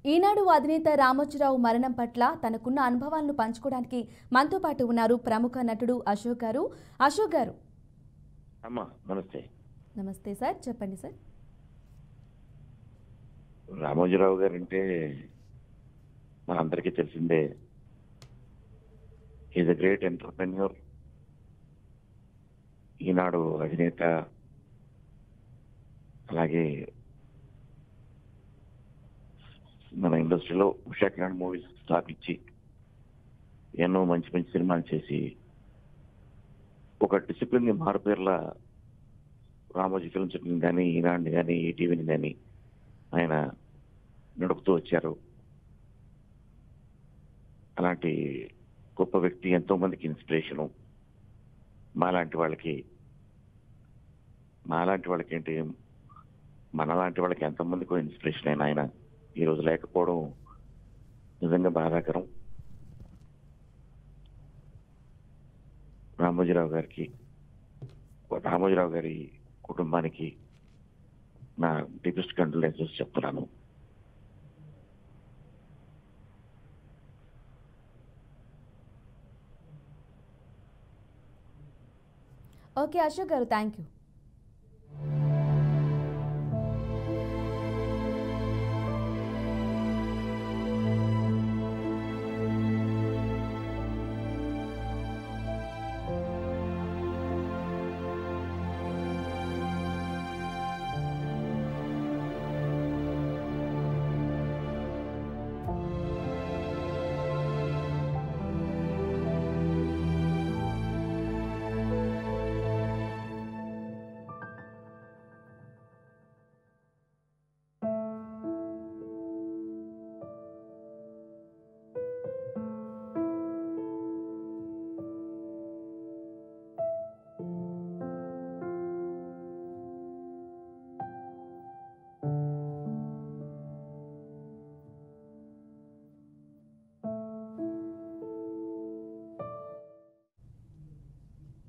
ఈనాడు అధినేత రామోజీరావు మరణం పట్ల తనకున్న అనుభవాలను పంచుకోవడానికి మనతో పాటు ఉన్నారు ప్రముఖ నటుడు అశోక్ గారు. అశోక్ గారు, అమ్మా నమస్తే. నమస్తే సార్, చెప్పండి సార్. రామోజీరావు గారు అంటే మనందరికీ తెలిసిందే. Is a great entrepreneur. Eenadu అధినేత, అలాగే మన ఇండస్ట్రీలో ఉషా కిరణ్ మూవీస్ స్థాపించి ఎన్నో మంచి మంచి సినిమాలు చేసి ఒక డిసిప్లిన్ మారుపేర్ల రామోజీ ఫిల్మ్ సిటీని కానీ, ఈనాడుని కానీ, ఈటీవీని కానీ ఆయన నడుపుతూ వచ్చారు. అలాంటి గొప్ప వ్యక్తి ఎంతో మందికి ఇన్స్పిరేషను. మాలాంటి వాళ్ళకి ఏంటి, మనలాంటి వాళ్ళకి ఎంతమందికో ఇన్స్పిరేషన్ అయిన ఆయన ఈరోజు లేకపోవడం నిజంగా బాధాకరం. రామోజీరావు గారి కుటుంబానికి నా డీపెస్ట్ కండోలెన్సెస్ చెప్తున్నాను. ఓకే అశోక్ గారు, థ్యాంక్ యూ.